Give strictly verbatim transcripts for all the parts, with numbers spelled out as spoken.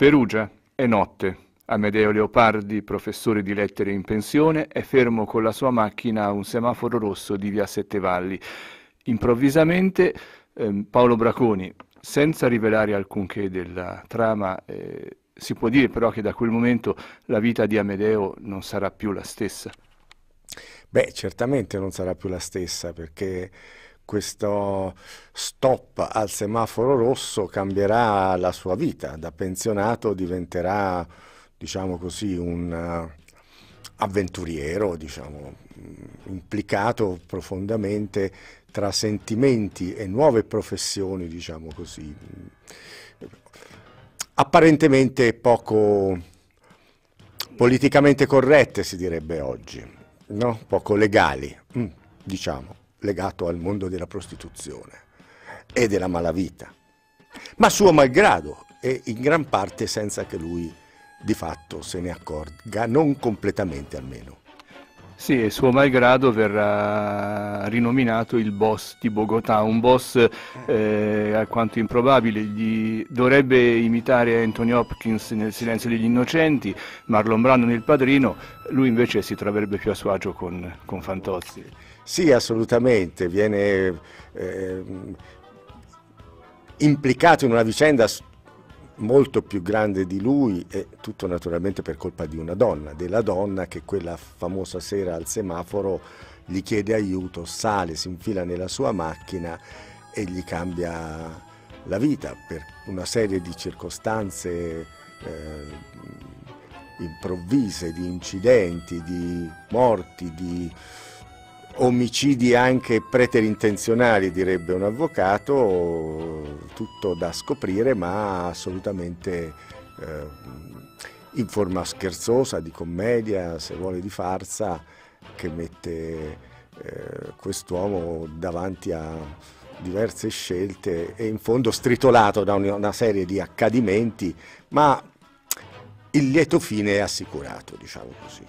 Perugia, è notte. Amedeo Leopardi, professore di lettere in pensione, è fermo con la sua macchina a un semaforo rosso di via Settevalli. Improvvisamente ehm, Paolo Braconi, senza rivelare alcunché della trama, eh, si può dire però che da quel momento la vita di Amedeo non sarà più la stessa. Beh, certamente non sarà più la stessa, perché questo stop al semaforo rosso cambierà la sua vita. Da pensionato diventerà, diciamo così, un eh, avventuriero, diciamo, mh, implicato profondamente tra sentimenti e nuove professioni, diciamo così, mh, apparentemente poco politicamente corrette, si direbbe oggi, no? Poco legali, mh, diciamo, legato al mondo della prostituzione e della malavita, ma suo malgrado e in gran parte senza che lui di fatto se ne accorga, non completamente almeno. Sì, e suo malgrado verrà rinominato il boss di Bogotà, un boss eh, alquanto improbabile. Gli dovrebbe imitare Anthony Hopkins nel Silenzio degli Innocenti, Marlon Brando nel Padrino, lui invece si troverebbe più a suo agio con, con Fantozzi. Sì, assolutamente, viene eh, implicato in una vicenda molto più grande di lui, e tutto naturalmente per colpa di una donna, della donna che quella famosa sera al semaforo gli chiede aiuto, sale, si infila nella sua macchina e gli cambia la vita per una serie di circostanze eh, improvvise, di incidenti, di morti, di omicidi anche preterintenzionali, direbbe un avvocato, tutto da scoprire, ma assolutamente eh, in forma scherzosa, di commedia, se vuole di farsa, che mette eh, quest'uomo davanti a diverse scelte e in fondo stritolato da una serie di accadimenti, ma il lieto fine è assicurato, diciamo così.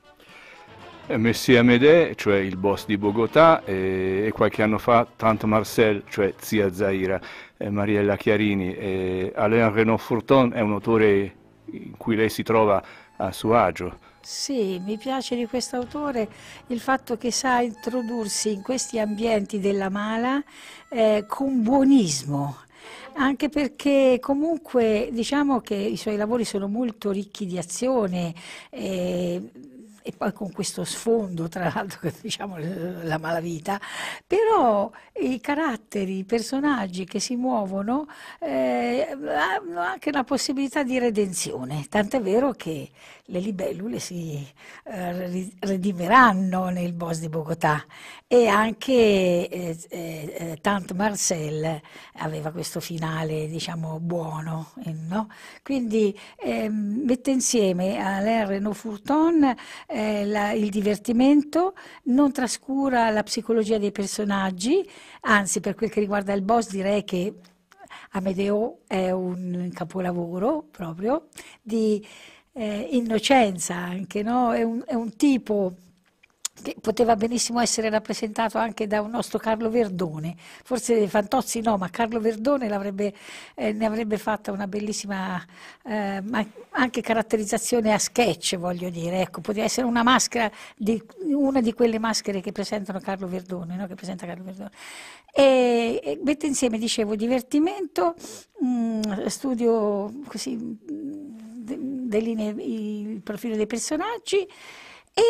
Messi Amedée, cioè il boss di Bogotà, e, e qualche anno fa Tante Marcel, cioè zia Zaira, eh, Mariella Chiarini, e Alain Renaud-Fourton è un autore in cui lei si trova a suo agio. Sì, mi piace di questo autore il fatto che sa introdursi in questi ambienti della mala eh, con buonismo. Anche perché comunque diciamo che i suoi lavori sono molto ricchi di azione, eh, e poi con questo sfondo, tra l'altro, che diciamo la malavita, però i caratteri, i personaggi che si muovono eh, hanno anche la possibilità di redenzione, tant'è vero che le libellule si eh, redimeranno nel boss di Bogotà, e anche eh, eh, Tante Marcel aveva questo finale, diciamo, buono, eh, no? Quindi eh, mette insieme Alain Renaud-Fourton eh, la, il divertimento, non trascura la psicologia dei personaggi, anzi per quel che riguarda il boss direi che Amedeo è un capolavoro proprio di eh, innocenza anche, no? È un, è un tipo che poteva benissimo essere rappresentato anche da un nostro Carlo Verdone, forse Fantozzi no, ma Carlo Verdone l'avrebbe, eh, ne avrebbe fatta una bellissima eh, ma anche caratterizzazione a sketch, voglio dire, ecco, poteva essere una maschera, di, una di quelle maschere che presentano Carlo Verdone, no? Che presenta Carlo Verdone. E, e mette insieme, dicevo, divertimento, mh, studio così, mh, delinea il profilo dei personaggi,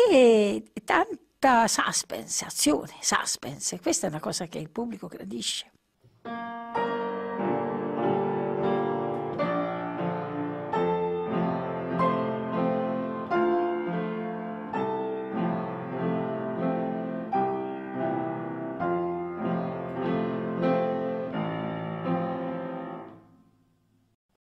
e tanta suspense, azione, suspense. Questa è una cosa che il pubblico gradisce.